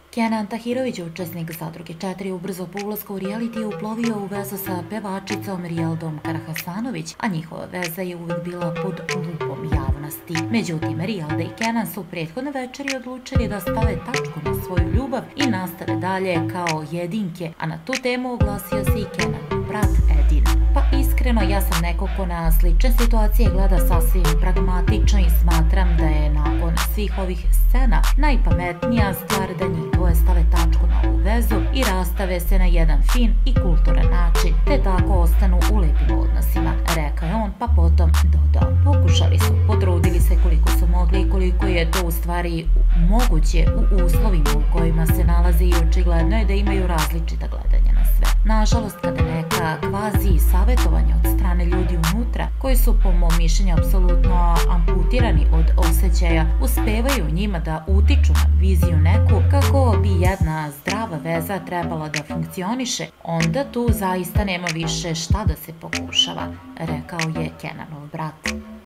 Kenan Tahirović, učesnik Zadruge 4 ubrzo po ulasku u reality je uplovio u vezu sa pevačicom Rijeldom Karahasanović, a njihova veza je uvijek bila pod lupom javnosti. Međutim, Rijelda i Kenan su prethodne večeri odlučili da stave tačku na svoju ljubav i nastave dalje kao jedinke, a na tu temu oglasio se i Kenanov brat Edin. Pa iskreno, ja sam neko ko na slične situacije gleda sasvim pragmatično i smatram da je nakon svih ovih scena najpametnija stvar da njih dvoje stave tačku na ovu vezu i rastave se na jedan fin i kulturan način, te tako ostanu u lepim odnosima, rekao je on, pa potom dodao. Pokušali su, potrudili se koliko su mogli i koliko je to u stvari moguće u uslovima u kojima se nalaze i očigledno je da imaju različita gledanja na sve. Nažalost, kada neka kvazi savjetovanja od strane ljudi unutra, koji su po mom mišljenju apsolutno amputirani od osjećaja, uspevaju njima da utiču na viziju neku kako bi jedna zdrava veza trebala da funkcioniše, onda tu zaista nema više šta da se pokušava, rekao je Kenanov brat.